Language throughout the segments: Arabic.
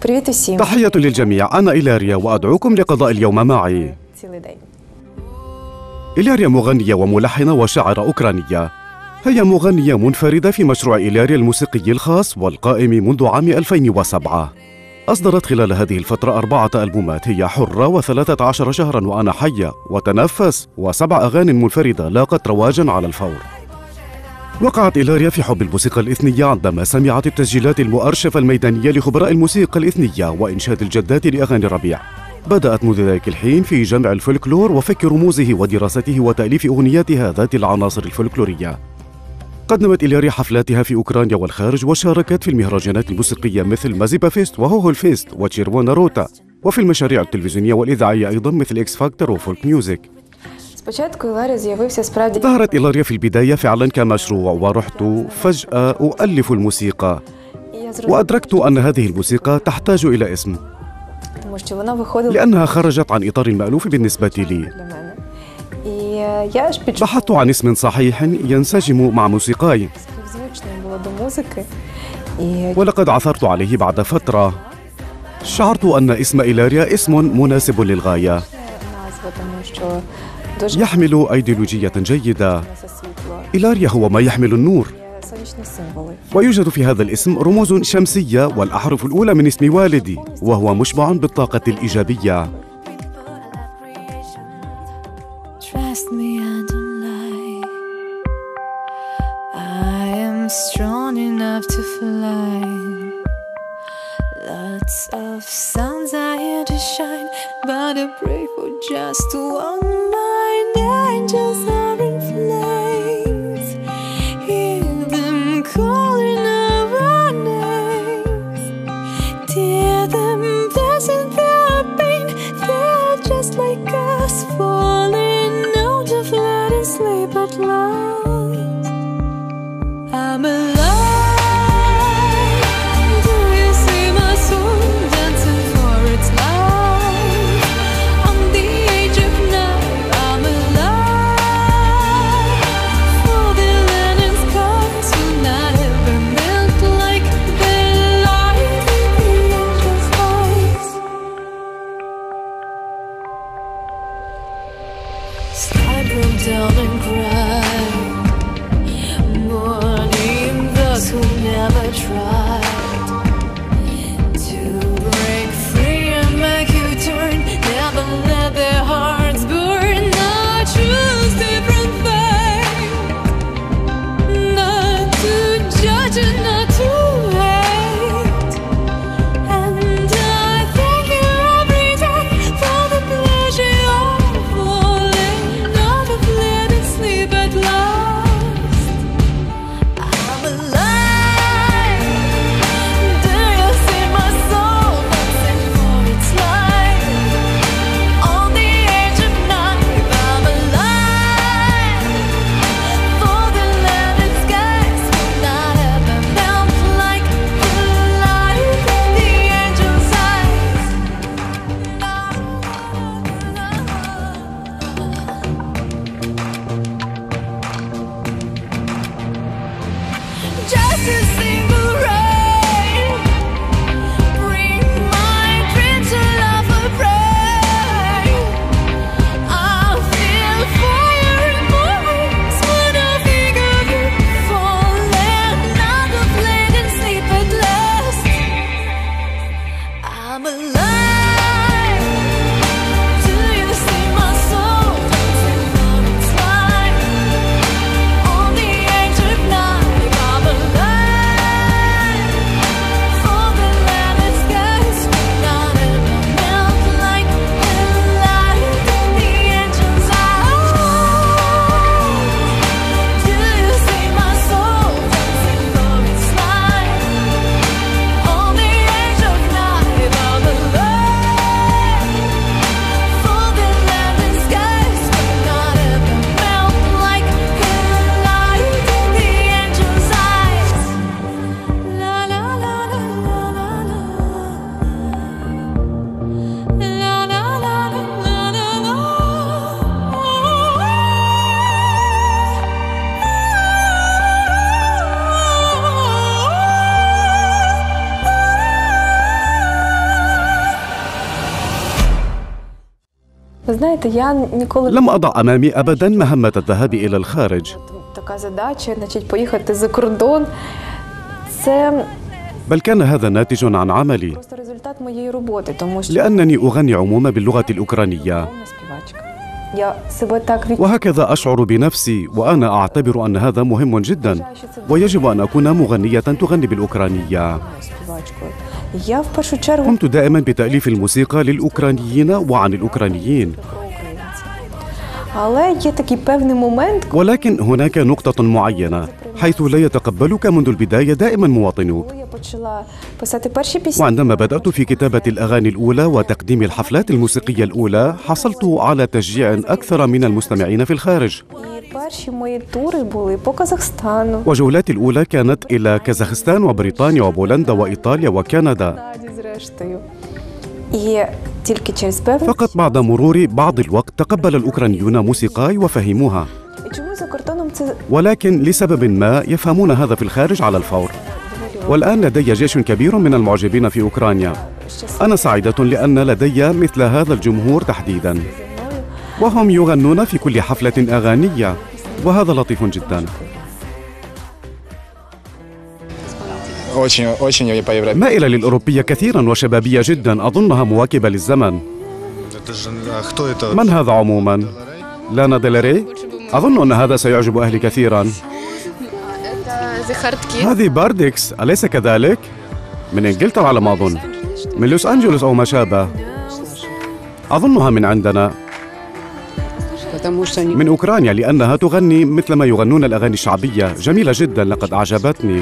تحية للجميع، أنا إيلاريا وأدعوكم لقضاء اليوم معي. إيلاريا مغنية وملحنة وشاعرة أوكرانية. هي مغنية منفردة في مشروع إيلاريا الموسيقي الخاص والقائم منذ عام 2007. أصدرت خلال هذه الفترة 4 ألبومات، هي حرة و13 شهرا وأنا حية وتنفس و7 أغاني منفردة لاقت رواجا على الفور. وقعت إيلاريا في حب الموسيقى الإثنية عندما سمعت التسجيلات المؤرشفة الميدانية لخبراء الموسيقى الإثنية وإنشاد الجدات لأغاني الربيع. بدأت منذ ذلك الحين في جمع الفولكلور وفك رموزه ودراسته وتأليف أغنياتها ذات العناصر الفولكلورية. قدمت إيلاريا حفلاتها في أوكرانيا والخارج، وشاركت في المهرجانات الموسيقية مثل مازيبا فيست وهوهول فيست وتشيرفونا روتا، وفي المشاريع التلفزيونية والإذاعية أيضا مثل إكس فاكتور وفولك ميوزك. ظهرت إيلاريا في البداية فعلا كمشروع، ورحت فجأة أؤلف الموسيقى وأدركت أن هذه الموسيقى تحتاج إلى اسم، لأنها خرجت عن إطار المألوف بالنسبة لي. بحثت عن اسم صحيح ينسجم مع موسيقاي، ولقد عثرت عليه بعد فترة. شعرت أن اسم إيلاريا اسم مناسب للغاية، يحمل أيديولوجية جيدة. إيلاريا هو ما يحمل النور، ويوجد في هذا الاسم رموز شمسية، والأحرف الأولى من اسم والدي وهو مشبع بالطاقة الإيجابية. знаєте, я ніколи لم أضع أمامي أبدا مهمة الذهاب إلى الخارج، така задача, значить, поїхати за кордон. Це بل كان هذا ناتج عن عملي، просто результат моєї роботи, тому що لأنني أغني عموما باللغة الأوكرانية، я співачка. Я себе так وهكذا أشعر بنفسي، وأنا أعتبر أن هذا مهم جدا، ويجب أن أكون مغنية تغني بالأوكرانية. співачкою. Я в першу чергу قمت دائما بتأليف الموسيقى للأوكرانيين وعن الأوكرانيين، але є такий певний момент, ولكن هناك نقطة معينة حيث لا يتقبلك منذ البداية دائما مواطنوك. коли я почала писати перші пісні. وعندما بدأت في كتابة الأغاني الأولى وتقديم الحفلات الموسيقية الأولى، حصلت على تشجيع أكثر من المستمعين في الخارج. І перші мої тури були по Казахстану. وجولاتي الأولى كانت إلى كازاخستان وبريطانيا وبولندا وإيطاليا وكندا. Канаді, зрештою. І тільки через певний فقط بعد مرور بعض الوقت تقبل الأوكرانيون موسيقاي وفهموها، І чому за кордоном це ولكن لسبب ما يفهمون هذا في الخارج على الفور. والآن لدي جيش كبير من المعجبين في أوكرانيا. أنا سعيدة لأن لدي مثل هذا الجمهور تحديدا، وهم يغنون في كل حفلة أغانية، وهذا لطيف جدا. Очень по-европейски. مائلة للأوروبية كثيرا وشبابية جدا، أظنها مواكبة للزمن. Кто это? من هذا عموما؟ لانا ديل أظن أن هذا سيعجب أهلي كثيرا. The Hard Kid. هذه باردكس، أليس كذلك؟ من إنجلترا على ما أظن، من لوس أنجلوس أو ما شابه. أظنها من عندنا، من أوكرانيا، لأنها تغني مثل ما يغنون الأغاني الشعبية. جميلة جدا، لقد أعجبتني.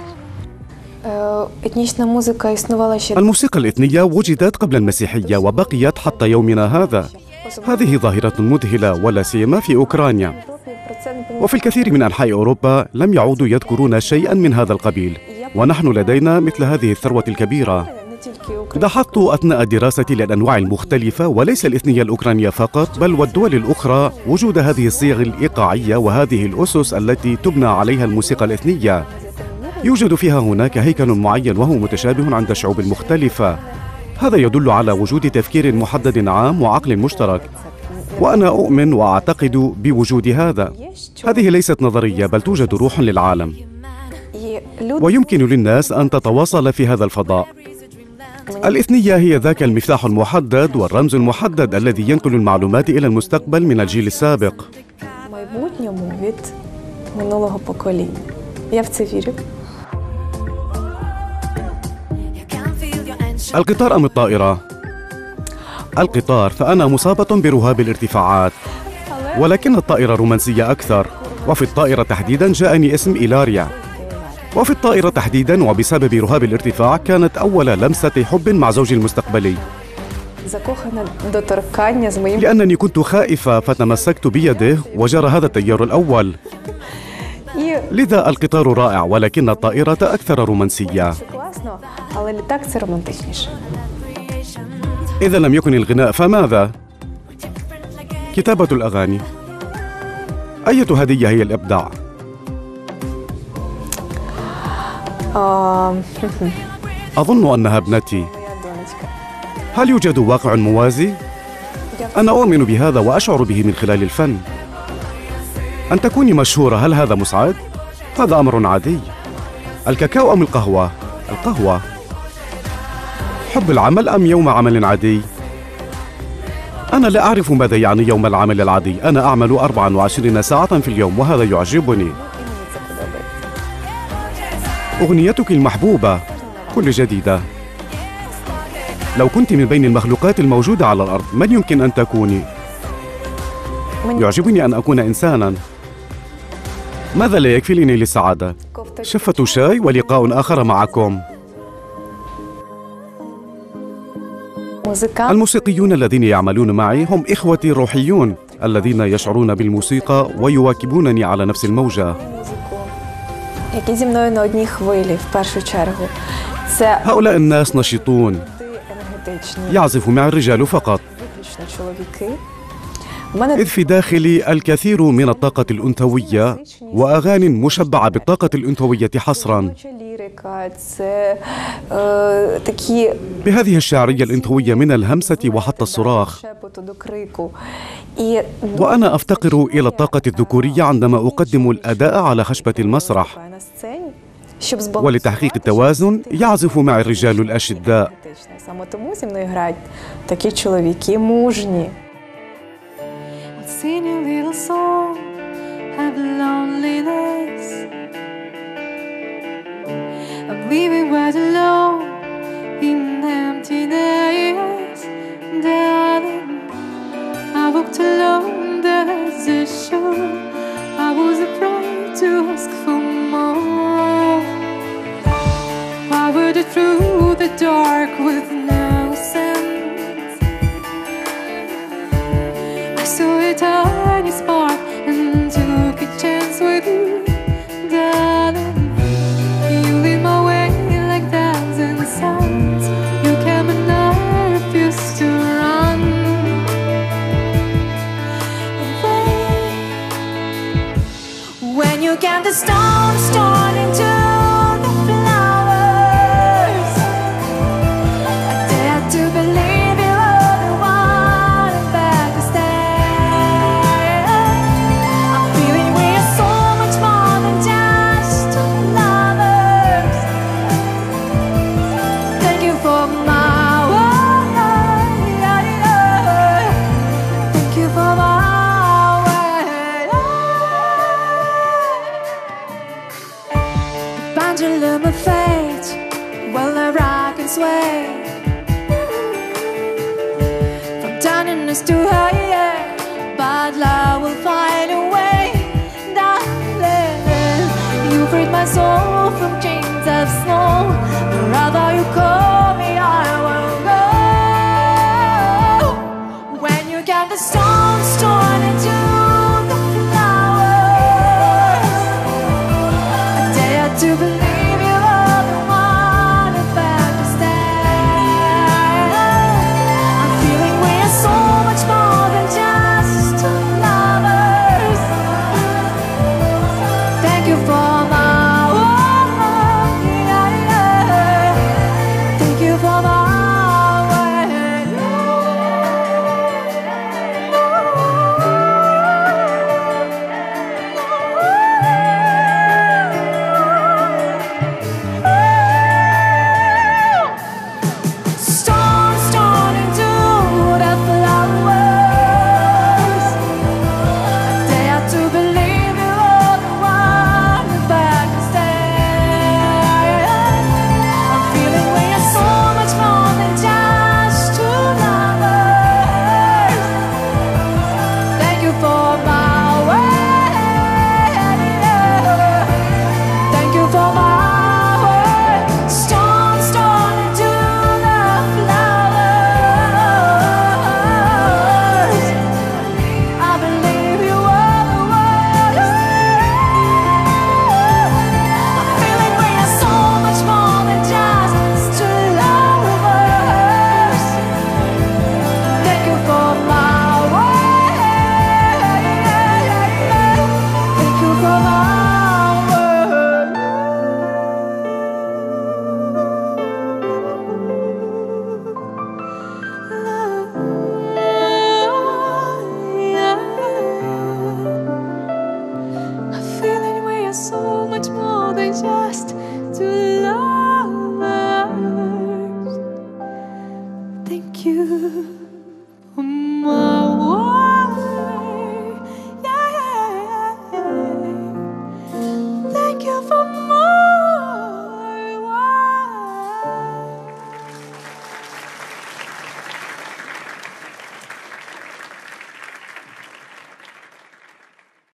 етнічна музика існувала ще الموسيقى الإثنية وجدت قبل المسيحية وبقيت حتى يومنا هذا. هذه ظاهرة مذهلة، ولا سيما في أوكرانيا. про це не пам'ятаю. وفي الكثير من أنحاء أوروبا لم يعودوا يذكرون شيئا من هذا القبيل، ونحن لدينا مثل هذه الثروة الكبيرة. Не тільки Україна. لاحظت أثناء دراستي للأنواع المختلفة وليس الإثنية الأوكرانية فقط، بل والدول الأخرى، وجود هذه الصيغ الإيقاعية وهذه الأسس التي تبنى عليها الموسيقى الإثنية. يوجد فيها هناك هيكل معين وهو متشابه عند الشعوب المختلفة. هذا يدل على وجود تفكير محدد عام وعقل مشترك، وأنا أؤمن وأعتقد بوجود هذا. هذه ليست نظرية، بل توجد روح للعالم، І люди ويمكن للناس أن تتواصل في هذا الفضاء. الإثنية هي ذاك المفتاح المحدد والرمز المحدد الذي ينقل المعلومات إلى المستقبل من الجيل السابق. в майбутньому від минулого покоління. Я в це вірю. القطار أم الطائرة؟ القطار، فأنا مصابة برهاب الارتفاعات، ولكن الطائرة رومانسية أكثر. وفي الطائرة تحديدا جاءني اسم إيلاريا. وفي الطائرة تحديدا وبسبب رهاب الارتفاع كانت أول لمسة حب مع زوجي المستقبلي، Закохана до торкання з моїм. لأنني كنت خائفة فتمسكت بيده وجرى هذا التيار الأول. І لذا القطار رائع، ولكن الطائرة أكثر رومانسية. це класно, але літак це романтичніше. إذا لم يكن الغناء فماذا؟ كتابة الأغاني. أية هدية هي الإبداع؟ أظن أنها ابنتي. Моя донечка. هل يوجد واقع موازي؟ أنا أؤمن بهذا وأشعر به من خلال الفن. أن تكوني مشهورة، هل هذا مسعد؟ هذا أمر عادي. الكاكاو أم القهوة؟ القهوة. حب العمل أم يوم عمل عادي؟ أنا لا أعرف ماذا يعني يوم العمل العادي. أنا أعمل 24 ساعة في اليوم وهذا يعجبني. І мені це подобається. أغنيتك المحبوبة كل جديدة. لو كنت من بين المخلوقات الموجودة على الأرض، من يمكن أن تكوني؟ يعجبني أن أكون إنسانا. ماذا لا يكفيني للسعادة؟ Кофта. شفة شاي ولقاء آخر معكم. Музикант. الموسيقيون الذين يعملون معي هم إخوتي الروحيون الذين يشعرون بالموسيقى ويواكبونني على نفس الموجة. Музику, які зі мною на одній хвилі, в першу чергу. Це هؤلاء الناس نشيطون، енергетичні, يعزف معي الرجال فقط، виключно чоловіки. У мене إذ في داخلي الكثير من الطاقة الأنثوية وأغاني مشبعة بالطاقة الأنثوية حصرا. лірика, лірика, це такі بهذه الشعرية الإنثوية من الهمسة وحتى الصراخ. шепоту до крику. І وأنا أفتقر إلى الطاقة الذكورية عندما أقدم الأداء على خشبة المسرح. на сцені, щоб ولتحقيق التوازن يعزف معي الرجال الأشداء. Саме тому зі мною грають такі чоловіки мужні. Sing a little song of loneliness. I'm leaving right alone in emptiness, darling. I walked alone, there's a show. I was afraid to ask for more. I wandered through the dark with no sense. I saw a tiny spark and took a chance with you, darling. You lead my way like thousand suns. You came and I refused to run away. When you came, the storms torn into the flowers. I dared to believe you were the one I'm back to stay. I'm feeling we are so much more than just two lovers. Thank you for my word. Thank you for my word. The pendulum of fate will rock and sway from darkness to higher, but love will find a way, darling. You freed my soul from chains of snow. Wherever you call me, I will go. When you got the stones torn into the flowers, I dare to believe you are the one who's back to stay. I'm feeling we are so much more than just two lovers. Thank you for my word. Thank you for my storms torn into the flowers. I dare to believe you are the one who's back to stay. I'm feeling we are so much more than just two lovers. Thank you for my word. Thank you for my word. Storms torn into the flowers. I believe you are the one. I'm feeling we are so much more than just two lovers. Thank you for my word. Thank you for my I'm feeling we are so much more than just two lovers. Thank you for my